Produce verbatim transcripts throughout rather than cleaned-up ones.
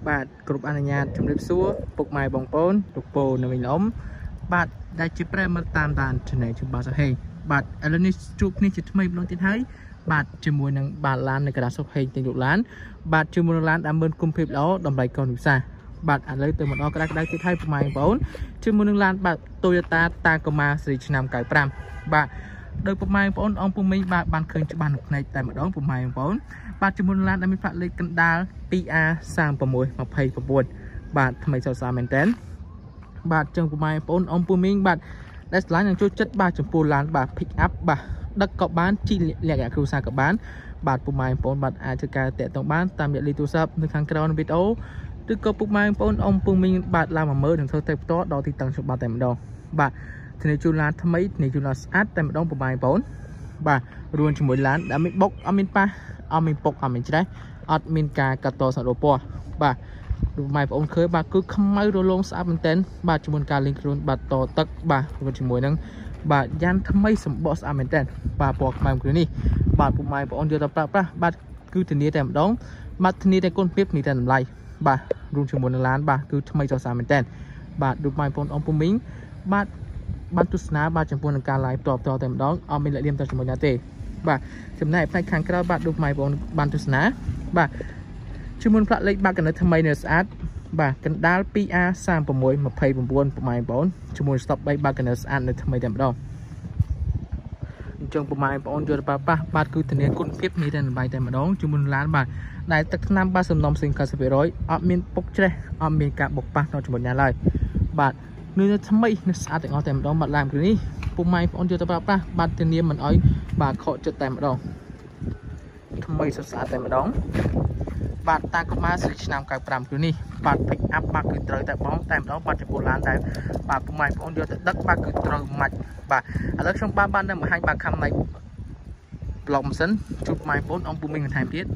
បាទគ្រប់អនុញ្ញាតជំរាបសួរពុកម៉ែបងប្អូនលោកពូនៅវិញឡំបាទដែលជាប្រិយមិត្តតាមដាន Channel ជម្បាសហេបាទឥឡូវនេះជួបគ្នាជាថ្មីម្ដងទៀតហើយបាទជាមួយនឹងបាទឡាននៅកណ្ដាលសុខហេងទាំងលោកឡានបាទជាមួយនឹងឡានតាមមើលគុំភាពល្អតម្លៃកូនវិសាបាទឥឡូវទៅម្ដងក្តៅក្តៅទៀតហើយពុកម៉ែបងប្អូនជាមួយនឹងឡានបាទ Toyota Tacoma ស៊េរីឆ្នាំកៅប្រាំបាទដោយពុកម៉ែបងប្អូនអង្គពុំមីបាទបានឃើញច្បាស់នៅផ្នែកតែម្ដងពុកម៉ែបងប្អូនបាទជាមួយនឹងឡានដែលមានផ្លាកលេខកណ្ដាល two R three six two nine បាទថ្មីសស្អាតមែនតើបាទចឹងពុកម៉ែបងប្អូនអង្គពុំមីបាទដែលឆ្លាញ់នឹងចូលចិត្តបាទចំពោះឡានបាទ pick up បាទដឹកក៏បានជីលក្ខណៈគ្រួសារក៏បានបាទពុកម៉ែបងប្អូនបាទអាចធ្វើការតាក់ទងបានតាមរយៈលេខទូរស័ព្ទនៅខាងក្រោមវីដេអូឬក៏ពុកម៉ែបងប្អូនអង្គពុំមីបាទឡើងមកមើលនឹងធ្វើទៅផ្ទាល់ដល់ទីតាំងច្បាប់តែម្ដងបាទធានាជូនឡានថ្មីធានាជូនឡានស្អាតតែម្ដងពុកម៉ែបងប្អូនបាទរួមជាមួយឡានដែលមានបុកអត់មានប៉ះអត់មានពុកអត់មានច្រេះអត់មានការកាត់តសរោពណ៌បាទពុកម៉ែបងប្អូនឃើញបាទគឺខ្មៅរលោងស្អាតមែនទែនបាទជាមួយការលេងខ្លួនបាទតទឹកបាទជាមួយនឹងបាទយ៉ាន់ថ្មីសម្បកស្អាតមែនទែនបាទពណ៌ខ្មៅគ្រឿងនេះបាទពុកម៉ែបងប្អូនយកទៅប្រើប្រាស់បាទគឺធានាតែម្ដងបាទធានាតែគុណភាពនេះតែតម្លៃបាទរួមជាមួយនឹងឡានបាទគឺថ្មីសស្អាតមែនទែនបាទពុកម៉ែបងប្អូនអង្គពុំមីងបាទបានទស្សនាបាទចំពោះនឹងការ live តបតតែម្ដងអត់មានលក្ខណៈទៅជាមួយណាទេបាទចំណែកផ្នែកខាងក្រៅបាទពុកម៉ែបងប្អូនបានទស្សនាបាទជាមួយផ្លាកលេខបាទកណ្ដាលថ្មីនៅស្អាតបាទកណ្ដាល two R three six two nine ពុកម៉ែបងប្អូនជាមួយ stop 3បាទកណ្ដាលស្អាតនៅថ្មីតែម្ដងអញ្ចឹងពុកម៉ែបងប្អូនយកទៅប្រើប្រាស់បាទគឺធានាគុណភាពនេះតែតម្លៃតែម្ដងជាមួយឡានបាទដែលទឹកថ្នាំបាទសំណុំផ្សេង ninety percent អត់មានពុកច្រេះអត់មានការបុកប៉ះនៅជាមួយណាឡើយបាទនៅថ្មីនៅស្អាតទាំងអស់តែម្ដងបាទឡានគ្រឿងនេះពុកម៉ែបងប្អូនយកទៅប្រើប្រាស់បាទធានាមិនអោយបាទខកចិត្តតែម្ដងថ្មីស្អាតតែម្ដងបាទតាកូម៉ាស៊េរីឆ្នាំកៅប្រាំគ្រឿងនេះបាទ pick up បាទគឺត្រូវតែបងតែម្ដងបាទចំពោះឡានដែលបាទពុកម៉ែបងប្អូនយកទៅដឹកបាទគឺត្រូវម៉ាច់បាទឥឡូវខ្ញុំបាទបាននឹងបង្ហាញបាទខាងនៃប្លុកម៉ាស៊ីនជួបពុកម៉ែបងប្អូនអង្គពុំមីងបន្ថែមទៀត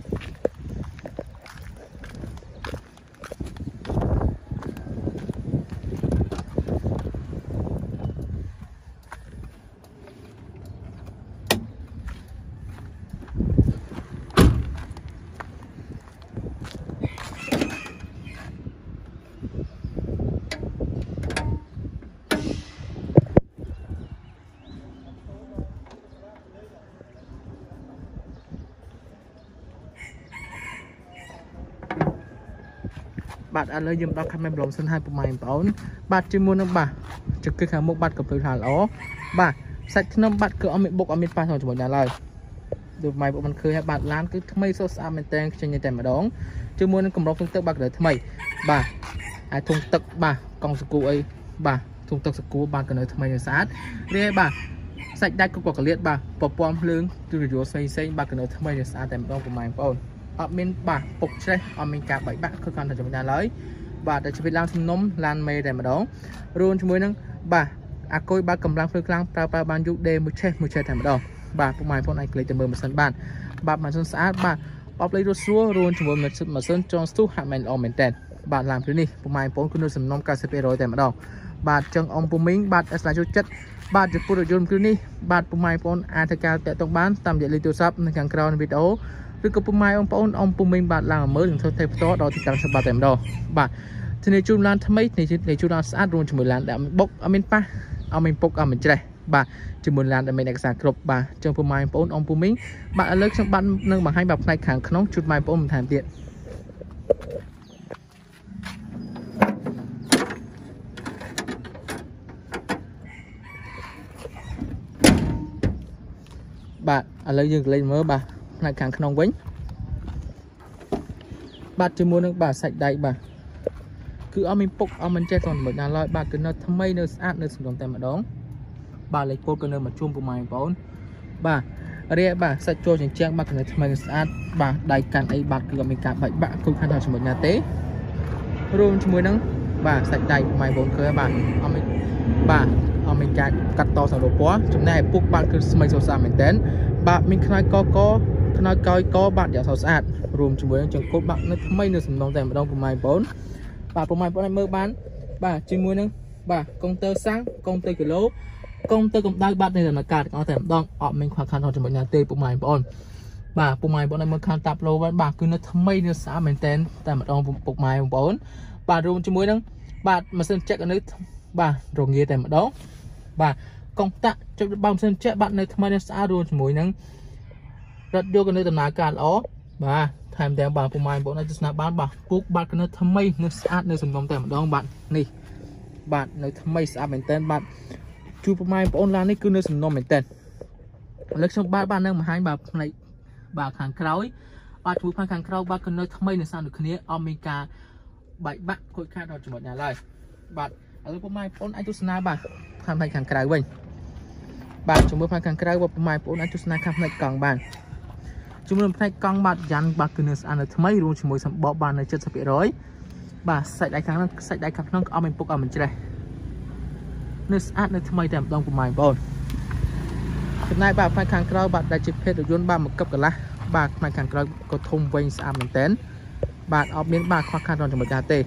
បាទឥឡូវយើងដល់ខាងមេប្លុកសិនហើយពុកម៉ែបងប្អូនបាទជាមួយនឹងបាទជឹកគឺខាងមុខបាទកំភ្លឺថាល្អបាទសាច់ធ្នឹមបាទគឺអត់មានបុកអត់មានប៉ះជាមួយណាឡើយដូចម៉ែបងប្អូនឃើញហើយបាទឡានគឺថ្មីសស្អាតមែនតើខ្ចីតែម្ដងជាមួយនឹងកម្របធុងទឹកបាទគឺថ្មីបាទហើយធុងទឹកបាទកង់សកូអីបាទធុងទឹកសកូបាទក៏នៅថ្មីនិងស្អាតរីឯបាទសាច់ដាច់ក៏កលៀតបាទពពណ៌ភ្លើងទូរយល់ផ្សេងផ្សេងបាទក៏នៅថ្មីនិងស្អាតតែម្ដងពុកម៉ែបងប្អូនអត់មានបាទពុកច្រេះអត់មានការបែកបាក់គឺគាត់តែចំណេះឡើយបាទតែជីវិតឡានសំណុំឡានមេតែម្ដងរួមជាមួយនឹងបាទអាគុយបាទកម្លាំងភ្លើងខ្លាំងប្រើប្រើបានយូរដេមួយឆេះមួយឆេះតែម្ដងបាទពុកម៉ែបងប្អូនអាចក្លេកទៅមើលម៉ាស៊ីនបានបាទម៉ាស៊ីនស្អាតបាទបបលេខរត់ស្រួលរួមជាមួយម៉ាស៊ីនម៉ាស៊ីនចងស្ទុះហាក់មែនល្អមែនតើបាទឡានព្រឹកនេះពុកម៉ែបងប្អូនគឺនៅសំណុំninety percentតែម្ដងបាទចឹងអង្គពុំមីងបាទអស្ចារ្យចូលចិត្តបាទចំពោះរថយន្តគ្រឿងនេះបាទពុកម៉ែបងប្អូនអាចធ្វើការតាក់ទងបានតាមរយៈលេខទូរស័ព្ទនៅខាងក្រោមវីដេអូឬក៏ពុកម៉ែបងប្អូនអង្គពុំមីងបាទឡើងមកមើលនឹងធ្វើទៅផ្ទាល់ដល់ទីតាំងច្បាប់តែម្ដងបាទធានាជូនឡានថ្មីធានាជូនឡានស្អាតរួមជាមួយឡានដែលបុកអត់មានប៉ះអត់មានពុកអត់មានច្រេះបាទជាមួយឡានដែលមានឯកសារគ្រប់បាទចឹងពុកម៉ែបងប្អូនអង្គពុំមីងបាទឥឡូវខ្ញុំបាទនឹងបង្ហាញបាទផ្នែកខាងក្នុងជូនម៉ែបងប្អូនបន្ថែមទៀតបាទឥឡូវយើងកលេចមើលបាទផ្នែកខាងក្នុងវិញបាទជាមួយនឹងបាទសាច់ដែកបាទគឺអត់មានពុកអត់មានចេះcònមិនណាឡើយបាទគឺនៅថ្មីនៅស្អាតនៅសំណុំតែម្ដងបាទលេខពោតក៏នៅមកជុំពុកម៉ែបងប្អូនបាទរីឯបាទសាច់ចូលជញ្ជាំងបាទគឺនៅថ្មីនៅស្អាតបាទដៃកាន់អីបាទគឺអត់មានការបែកបាក់គឺខាងដល់ជាមួយណាទេរួមជាមួយនឹងបាទសាច់ដៃពុកម៉ែបងប្អូនឃើញបាទអត់មានបាទអត់មានការកាត់តសរោពណ៌ចំណែកឯពុកបាទគឺស្មីសស្អាតមែនតើបាទមានខ្នើយកកខ្នើយកយកបាទយ៉ាងស្អាតរួមជាមួយនឹងចង្កូតបាទនៅថ្មីនៅសំណុំតែម្ដងពុកម៉ែបងប្អូនបាទពុកម៉ែបងប្អូនឲ្យមើលបានបាទជាមួយនឹងបាទកុងទ័រសាំងកុងទ័រគីឡូកុំទៅកម្ដៅបាត់នៃដំណើរការទាំងអស់តែម្ដងអត់មានខ្វះខាតរបស់ចំណុចណាទេពុកម៉ែបងប្អូន bà bụng mày bọn này mới khăn tạp lô và bà cứ nó thâm mây nó xã mình tên tại mặt ông bụng mày bụng bốn bà rồi cho muối nâng bà mà sơn check ở nơi bà rồi nghe tại mặt đó bà công tạ cho bao sơn check bạn này thâm mây nó xã rồi cho muối nâng rất vô cái nơi tầm nào cả đó bà tham theo bà bụng mày bọn này just bán bà cúc bà cái nơi thâm mây nó xã nơi sầm nông tại mặt đó bạn nè bạn nơi thâm mây xã mình tên bạn chú bụng mày bọn là này cứ nơi sầm nông mình tên lấy xong ba ba nâng mà hai bà này bà kháng khói bà chú phan kháng khói bà cần nơi thâm mây là sao được kia omega bảy bạn khối khác đó chỉ một nhà lời bạn ở lúc mai phone anh chút na bà tham thay kháng khói mình bạn chúng tôi phan kháng khói và mai phone anh chút na khám này còn bạn chúng tôi thay con bạn dàn bà cần nơi sao được thâm mây luôn chỉ một bỏ bàn này chết sắp bị rối bà sạch đại kháng sạch đại kháng nó ở mình bốc ở mình chơi đây nơi sao nơi thâm mây đẹp đông của mai phone nay bà phải kháng khói bạn đã chụp hết được luôn ba một cấp cả lá bà phải kháng khói có thông vinh xa mình tên bạn ở bên bà khoa khăn rồi cho một gia tê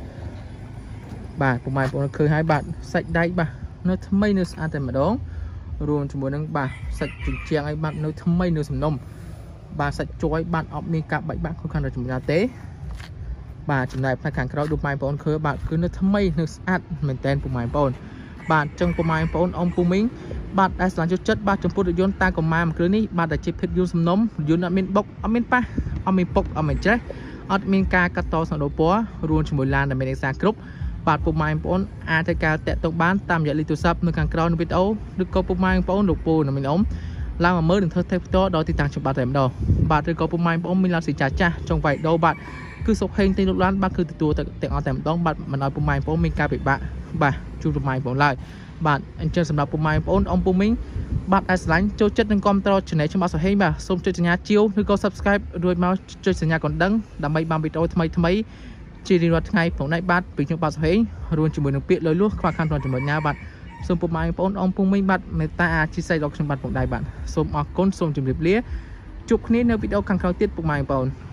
bà của mày cũng khơi hai bạn sạch đáy bà nó thâm mây nó ăn tên mà đó luôn cho mỗi năng bà sạch chỉnh trang ấy bạn nó thâm mây nó sầm nông bà sạch chối bạn ở bên cả bảy bạn khó khăn rồi cho một gia tế bà chừng này phải kháng khói đục mày bọn khơi bạn cứ nó thâm mây nó ăn mình tên của mày bọn bạn trong của mày bọn ông của mình bạn đã làm cho chất ba trong phút được ta còn mai mà cứ ní bạn đã chụp hết vô sầm nấm vô ở bên bốc ở bên pa ở bên bốc ở bên trái ở bên ca cắt to sang đầu bó luôn cho mùi lan là bên xa group bạn của mày bọn a tê ca tẹt tông bán tam giải lý tu sắp nơi càng cao nó biết ấu được có của mày bọn đục bù là mình ống làm mà mới đừng thơ theo đó đó thì tăng cho bạn thèm đầu bạn được có của mày bọn mình làm gì trả cha trong vậy đâu bạn cứ sọc hình tên lúc lan bạn cứ từ tua tại ở thèm đó bạn mà nói của mày bọn mình ca bị bạn bà chú của mày bọn lại bạn anh chơi sầm đạp của mày bốn ông bùm minh bạn đã đánh cho chất nên com tao chuyện này cho bạn sẽ hay mà xong chơi nhà chiêu nếu có subscribe rồi mau chơi nhà còn đăng đam mê ba mươi đôi thay thay chỉ đi luật ngày hôm nay bạn bị chúng bạn sẽ hay luôn chỉ muốn được biết lời luôn và khăn toàn cho mọi nhà bạn xong của mày bốn ông bùm minh bạn người ta chia sẻ đọc trong bạn một đại bạn xong ở con xong chụp điệp lía chụp ní nếu video càng cao tiết của mày bốn